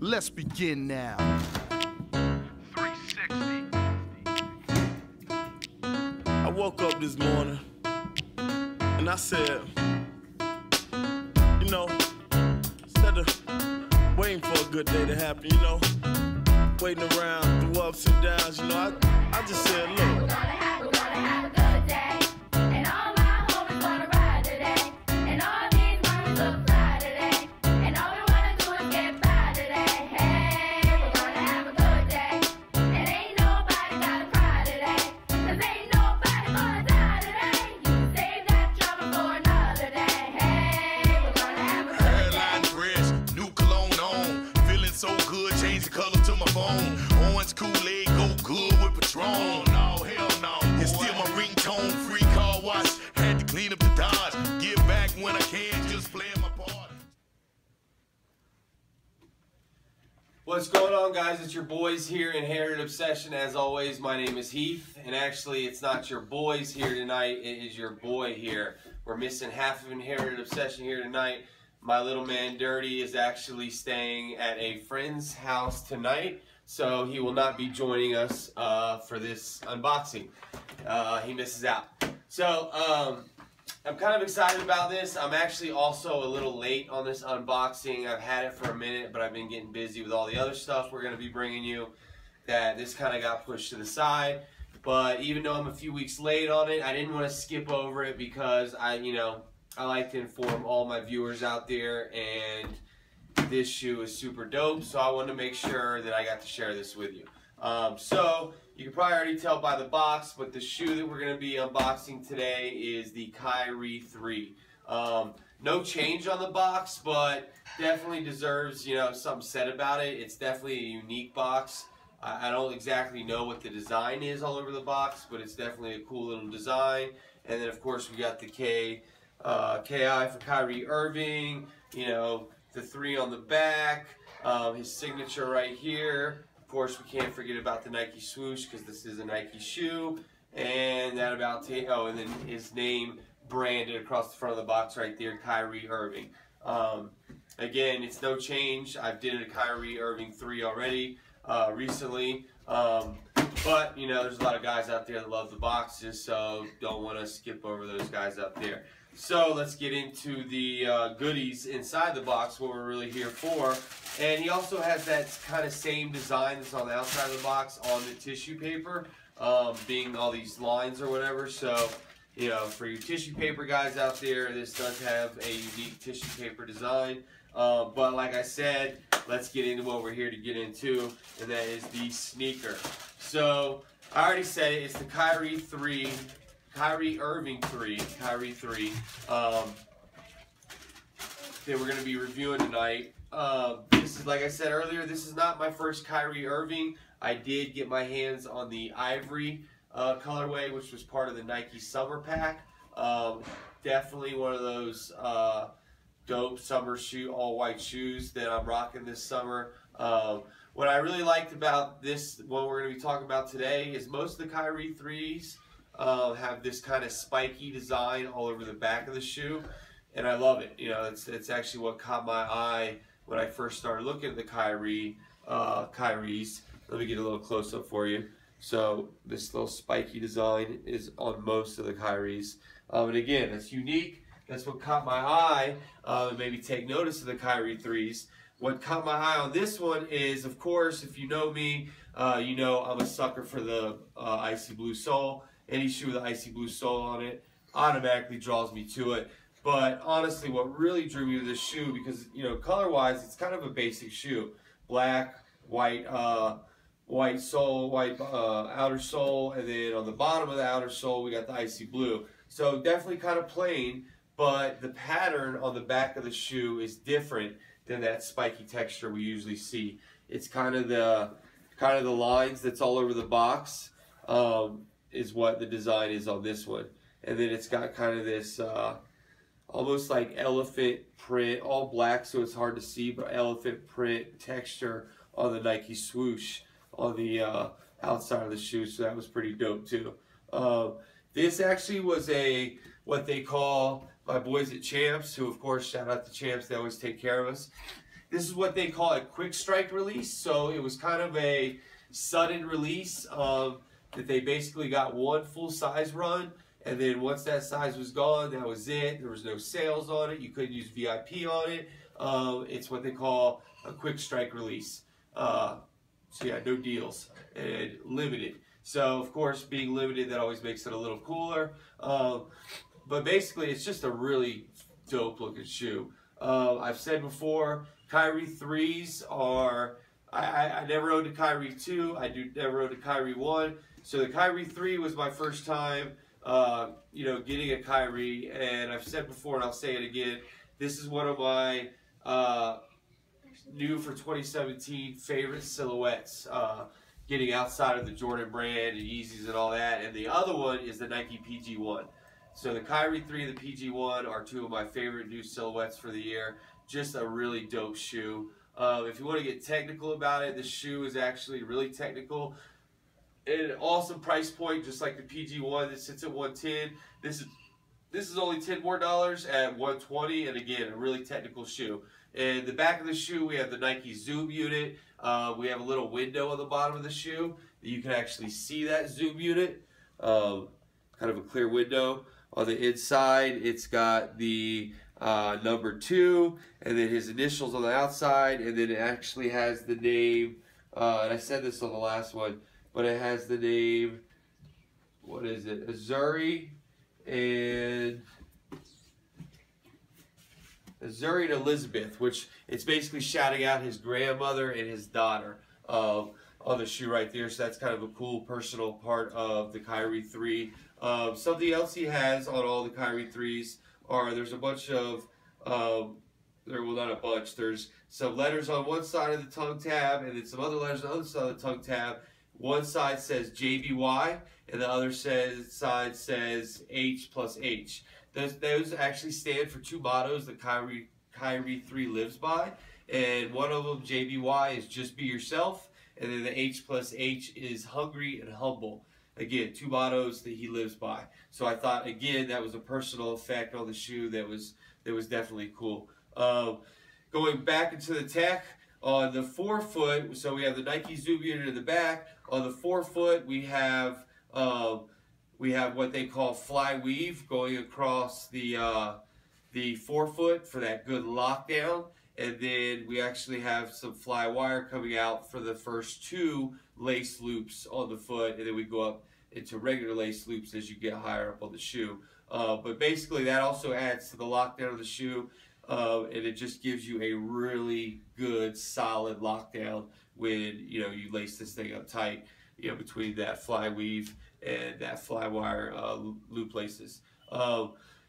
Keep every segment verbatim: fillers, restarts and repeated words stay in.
Let's begin now. three sixty. I woke up this morning and I said, you know, instead of waiting for a good day to happen, you know, waiting around through ups and downs, you know, I, I just said, look. We're gonna have, we're gonna have a good day. And all my homies gonna ride today. And all these mommies look fly today. And all we wanna do is get by today. Hey, we're gonna have a good day. And ain't nobody gotta cry today. Cause ain't nobody gonna die today. You can save that trouble for another day. Hey, we're gonna have a good day. Hairline fresh, new cologne on. Feeling so good, change the color to my phone. Orange Kool-Aid go good with Patron. No, hell no. It's still my ringtone, free car wash. Had to clean up the Dodge. Give back when I can, just playing my part. What's going on, guys? It's your boys here, Inherited Obsession. As always, my name is Heath, and actually it's not your boys here tonight, it is your boy here. We're missing half of Inherited Obsession here tonight. My little man Dirty is actually staying at a friend's house tonight, so he will not be joining us uh, for this unboxing. Uh, he misses out. So, um, I'm kind of excited about this. I'm actually also a little late on this unboxing. I've had it for a minute, but I've been getting busy with all the other stuff we're going to be bringing you, that this kind of got pushed to the side. But even though I'm a few weeks late on it, I didn't want to skip over it because I, you know, I like to inform all my viewers out there, and this shoe is super dope, so I wanted to make sure that I got to share this with you. Um, so, you can probably already tell by the box, but the shoe that we're going to be unboxing today is the Kyrie three. Um, no change on the box, but definitely deserves, you know, something said about it. It's definitely a unique box. I, I don't exactly know what the design is all over the box, but it's definitely a cool little design. And then, of course, we got the K, uh, K I for Kyrie Irving, you know, the three on the back, um, his signature right here. Of course, we can't forget about the Nike swoosh because this is a Nike shoe, and that about t oh, and then his name branded across the front of the box right there, Kyrie Irving. Um, again, it's no change. I've did a Kyrie Irving three already uh, recently, um, but you know, there's a lot of guys out there that love the boxes, so don't want to skip over those guys out there. So let's get into the uh, goodies inside the box, what we're really here for. And he also has that kind of same design that's on the outside of the box on the tissue paper, um, being all these lines or whatever. So, you know, for you tissue paper guys out there, this does have a unique tissue paper design. Uh, but like I said, let's get into what we're here to get into, and that is the sneaker. So, I already said it, it's the Kyrie three. Kyrie Irving three, Kyrie three, um, that we're going to be reviewing tonight. Uh, this is, like I said earlier, this is not my first Kyrie Irving. I did get my hands on the ivory uh, colorway, which was part of the Nike Summer Pack. Um, definitely one of those uh, dope summer shoe, all white shoes that I'm rocking this summer. Um, what I really liked about this, what we're going to be talking about today, is most of the Kyrie threes Uh, have this kind of spiky design all over the back of the shoe, and I love it. You know, it's it's actually what caught my eye when I first started looking at the Kyrie uh, Kyries. Let me get a little close up for you. So this little spiky design is on most of the Kyries, um, and again, it's unique. That's what caught my eye. Uh, and maybe take notice of the Kyrie threes. What caught my eye on this one is, of course, if you know me, uh, you know I'm a sucker for the uh, icy blue sole. Any shoe with an icy blue sole on it automatically draws me to it. But honestly, what really drew me to this shoe, because, you know, color-wise, it's kind of a basic shoe. Black, white, uh, white sole, white uh, outer sole, and then on the bottom of the outer sole, we got the icy blue. So definitely kind of plain, but the pattern on the back of the shoe is different than that spiky texture we usually see. It's kind of the kind of the lines that's all over the box. Um, is what the design is on this one. And then it's got kind of this uh, almost like elephant print, all black so it's hard to see, but elephant print texture on the Nike swoosh on the uh, outside of the shoe, so that was pretty dope too. Uh, this actually was a, what they call, my boys at Champs, who of course, shout out to Champs, they always take care of us. This is what they call a quick strike release. So it was kind of a sudden release of that they basically got one full size run, and then once that size was gone, that was it. There was no sales on it. You couldn't use V I P on it. Uh, it's what they call a quick strike release. Uh, so yeah, no deals and limited. So of course, being limited, that always makes it a little cooler. Uh, but basically, it's just a really dope looking shoe. Uh, I've said before, Kyrie threes are. I, I, I never owned a Kyrie two. I do never owned a Kyrie one. So the Kyrie three was my first time, uh, you know, getting a Kyrie. And I've said before, and I'll say it again. This is one of my uh, new for twenty seventeen favorite silhouettes. Uh, getting outside of the Jordan brand and Yeezys and all that. And the other one is the Nike P G one. So the Kyrie three and the P G one are two of my favorite new silhouettes for the year. Just a really dope shoe. Uh, if you want to get technical about it, this shoe is actually really technical. An awesome price point, just like the P G one that sits at one ten. This is this is only ten more dollars at one twenty, and again, a really technical shoe. And the back of the shoe, we have the Nike Zoom unit. Uh, we have a little window on the bottom of the shoe that you can actually see that Zoom unit. Um, kind of a clear window. On the inside, it's got the uh, number two, and then his initials on the outside, and then it actually has the name. Uh, and I said this on the last one, but it has the name. What is it? Azuri and. Azuri and Elizabeth, which it's basically shouting out his grandmother and his daughter uh, on the shoe right there. So that's kind of a cool personal part of the Kyrie three. Um, something else he has on all the Kyrie threes are there's a bunch of, um, there well not a bunch, there's some letters on one side of the tongue tab and then some other letters on the other side of the tongue tab. One side says J B Y and the other says, side says H plus H. Those, those actually stand for two mottos that Kyrie, Kyrie three lives by. And one of them, J B Y, is just be yourself. And then the H plus H is hungry and humble. Again, two mottos that he lives by. So I thought, again, that was a personal effect on the shoe that was, that was definitely cool. Um, going back into the tech, on the forefoot, so we have the Nike Zoom unit in the back. On the forefoot, we have... Um, We have what they call fly weave going across the uh, the forefoot for that good lockdown, and then we actually have some fly wire coming out for the first two lace loops on the foot, and then we go up into regular lace loops as you get higher up on the shoe. Uh, but basically, that also adds to the lockdown of the shoe, uh, and it just gives you a really good, solid lockdown when you know you lace this thing up tight. You know, between that fly weave and that fly wire uh, loop laces. Um,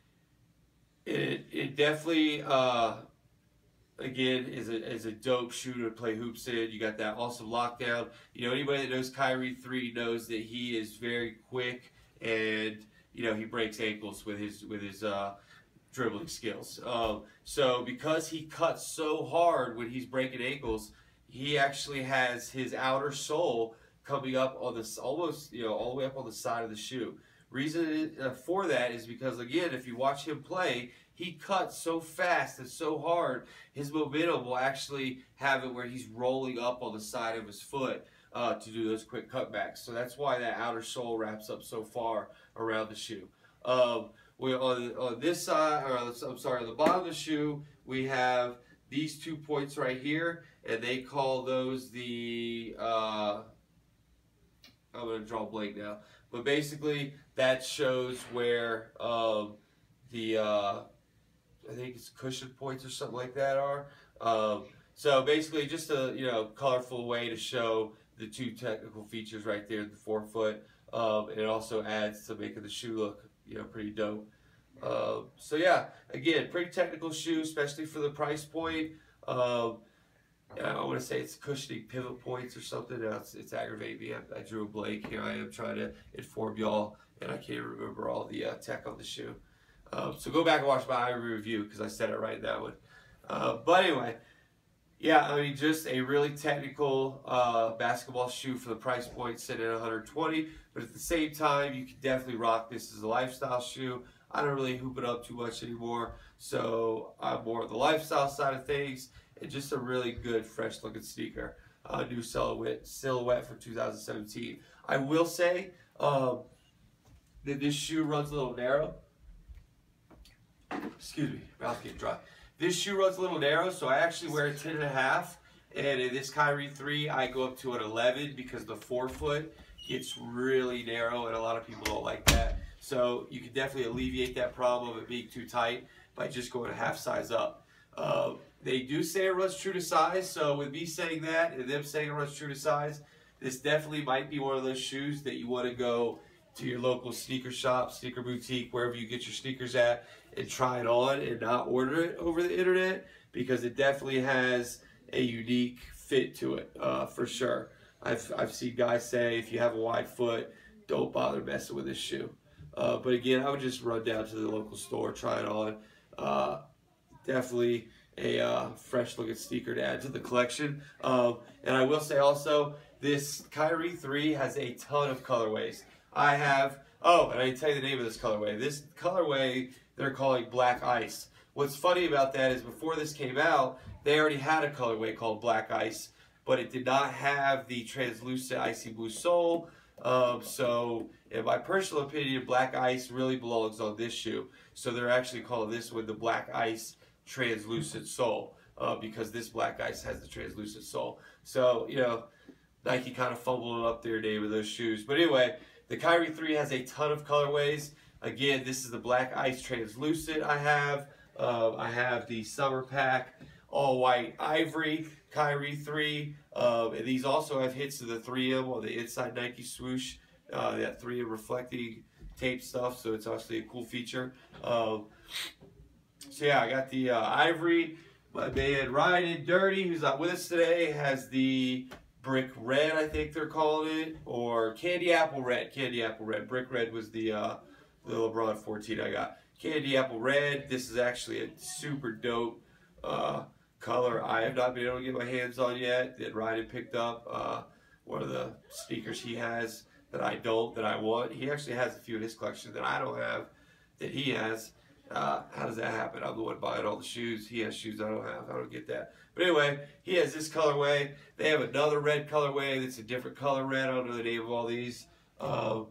it, it definitely, uh, again, is a, is a dope shoe to play hoops in. You got that awesome lockdown. You know, anybody that knows Kyrie three knows that he is very quick and, you know, he breaks ankles with his, with his uh, dribbling skills. Um, so because he cuts so hard when he's breaking ankles, he actually has his outer sole coming up on this almost, you know, all the way up on the side of the shoe. Reason for that is because, again, if you watch him play, he cuts so fast and so hard, his momentum will actually have it where he's rolling up on the side of his foot uh, to do those quick cutbacks. So that's why that outer sole wraps up so far around the shoe. Um, we on, on this side, or I'm sorry, on the bottom of the shoe, we have these two points right here, and they call those the... Uh, I'm going to draw a blank now. But basically, that shows where um, the, uh, I think it's cushion points or something like that are. Um, so basically, just a you know colorful way to show the two technical features right there at the forefoot. Um, and it also adds to making the shoe look you know pretty dope. Uh, so yeah, again, pretty technical shoe, especially for the price point. Um, I want to say it's cushioning pivot points or something. No, it's, it's aggravating me. I, I drew a blank here. I am trying to inform y'all, and I can't remember all the uh, tech on the shoe. Um, so go back and watch my review because I said it right in that one. Uh, but anyway, yeah, I mean, just a really technical uh, basketball shoe for the price point, sitting at one hundred twenty dollars. But at the same time, you can definitely rock this as a lifestyle shoe. I don't really hoop it up too much anymore, so I'm more on the lifestyle side of things. and just a really good, fresh looking sneaker. Uh, new silhouette, silhouette for two thousand seventeen. I will say um, that this shoe runs a little narrow. Excuse me, mouth getting dry. This shoe runs a little narrow, so I actually wear a ten and a half. And in this Kyrie three, I go up to an eleven because the forefoot gets really narrow, and a lot of people don't like that. So you can definitely alleviate that problem of it being too tight by just going a half size up. Uh, they do say it runs true to size, so with me saying that and them saying it runs true to size, this definitely might be one of those shoes that you want to go to your local sneaker shop, sneaker boutique, wherever you get your sneakers at, and try it on and not order it over the internet, because it definitely has a unique fit to it, uh, for sure. I've, I've seen guys say if you have a wide foot, don't bother messing with this shoe. Uh, but again, I would just run down to the local store, try it on. Uh, definitely a uh, fresh looking sneaker to add to the collection. Um, and I will say also, this Kyrie three has a ton of colorways. I have, oh, and I didn't tell you the name of this colorway. This colorway they're calling Black Ice. What's funny about that is before this came out, they already had a colorway called Black Ice, but it did not have the translucent icy blue sole. Um, so, in my personal opinion, Black Ice really belongs on this shoe. So they're actually calling this one the Black Ice translucent sole, uh, because this Black Ice has the translucent sole. So, you know, Nike kind of fumbled it up their name with those shoes. But anyway, the Kyrie three has a ton of colorways. Again, this is the Black Ice translucent I have. Uh, I have the Summer Pack all white ivory Kyrie three. Uh, and these also have hits of the three M on the inside Nike swoosh. Uh, that three M reflecting tape stuff, so it's actually a cool feature. Um, so yeah, I got the uh, ivory. My man Ryan Dirty, who's not with us today, has the brick red, I think they're calling it, or candy apple red. Candy apple red. Brick red was the uh, the LeBron fourteen I got. Candy apple red. This is actually a super dope uh, color. I have not been able to get my hands on yet. That Ryan picked up. Uh, one of the sneakers he has that I don't, that I want. He actually has a few in his collection that I don't have, that he has. Uh, how does that happen? I'm the one buying all the shoes. He has shoes I don't have. I don't get that. But anyway, he has this colorway. They have another red colorway that's a different color red. I don't know the name of all these. Um,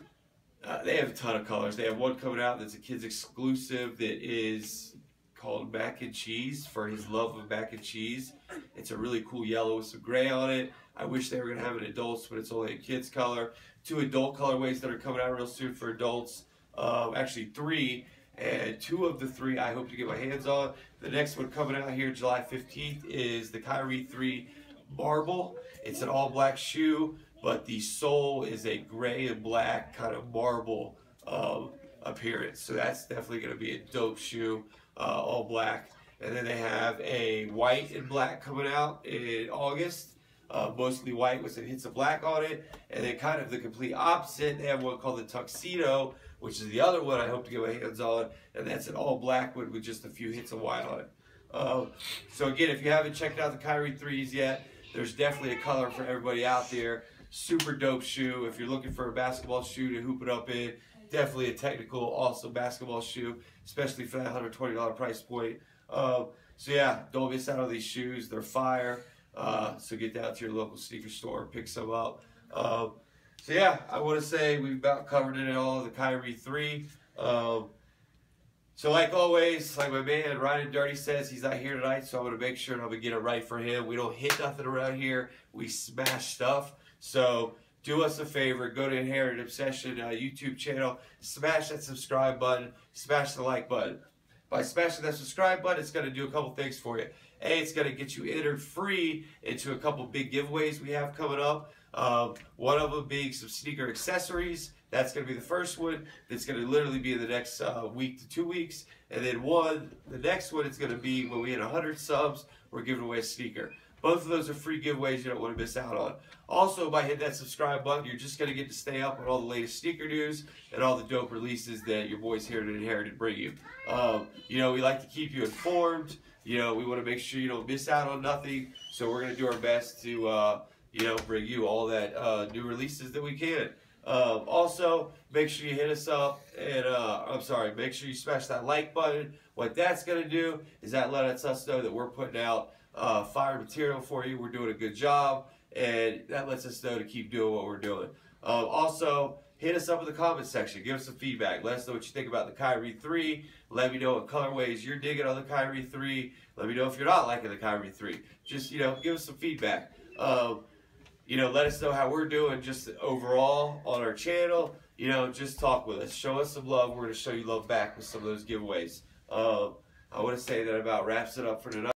uh, they have a ton of colors. They have one coming out that's a kid's exclusive that is called Mac and Cheese, for his love of mac and cheese. It's a really cool yellow with some gray on it. I wish they were going to have it adults, but it's only a kid's color. Two adult colorways that are coming out real soon for adults. Um, actually three. And two of the three I hope to get my hands on. The next one coming out here July fifteenth is the Kyrie three Marble. It's an all black shoe, but the sole is a gray and black kind of marble um, appearance. So that's definitely going to be a dope shoe, uh, all black. And then they have a white and black coming out in August. Uh, mostly white with some hits of black on it. And then kind of the complete opposite, they have one called the Tuxedo, which is the other one I hope to get my hands on, and that's an all black one with just a few hits of white on it. Um, so again, if you haven't checked out the Kyrie threes yet, there's definitely a color for everybody out there. Super dope shoe. If you're looking for a basketball shoe to hoop it up in, definitely a technical, awesome basketball shoe, especially for that one hundred twenty dollar price point. Um, so yeah, don't miss out on these shoes. They're fire. Uh, so get down to your local sneaker store, pick some up. Um, So yeah, I want to say we've about covered it all, the Kyrie three. Um, so like always, like my man Ryan Dirty says, he's not here tonight, so I'm going to make sure I'm going to get it right for him. We don't hit nothing around here. We smash stuff. So do us a favor, go to Inherited Obsession uh, YouTube channel, smash that subscribe button, smash the like button. By smashing that subscribe button, it's going to do a couple things for you. A, it's going to get you entered free into a couple big giveaways we have coming up. Um, one of them being some sneaker accessories. That's going to be the first one. That's going to literally be in the next uh, week to two weeks. And then one, the next one, it's going to be when we hit one hundred subs, we're giving away a sneaker. Both of those are free giveaways you don't want to miss out on. Also, by hitting that subscribe button, you're just going to get to stay up on all the latest sneaker news and all the dope releases that your boys here at Inherited bring you. Um, you know, we like to keep you informed. You know, we want to make sure you don't miss out on nothing. So we're going to do our best to, uh, you know, bring you all that uh, new releases that we can. Um, also, make sure you hit us up and, uh, I'm sorry, make sure you smash that like button. What that's going to do is that lets us know that we're putting out uh, fire material for you. We're doing a good job, and that lets us know to keep doing what we're doing. Um, also, hit us up in the comment section. Give us some feedback. Let us know what you think about the Kyrie three. Let me know what colorways you're digging on the Kyrie three. Let me know if you're not liking the Kyrie three. Just, you know, give us some feedback. Um, you know, let us know how we're doing just overall on our channel. You know, just talk with us. Show us some love. We're going to show you love back with some of those giveaways. Um, I want to say that about wraps it up for tonight.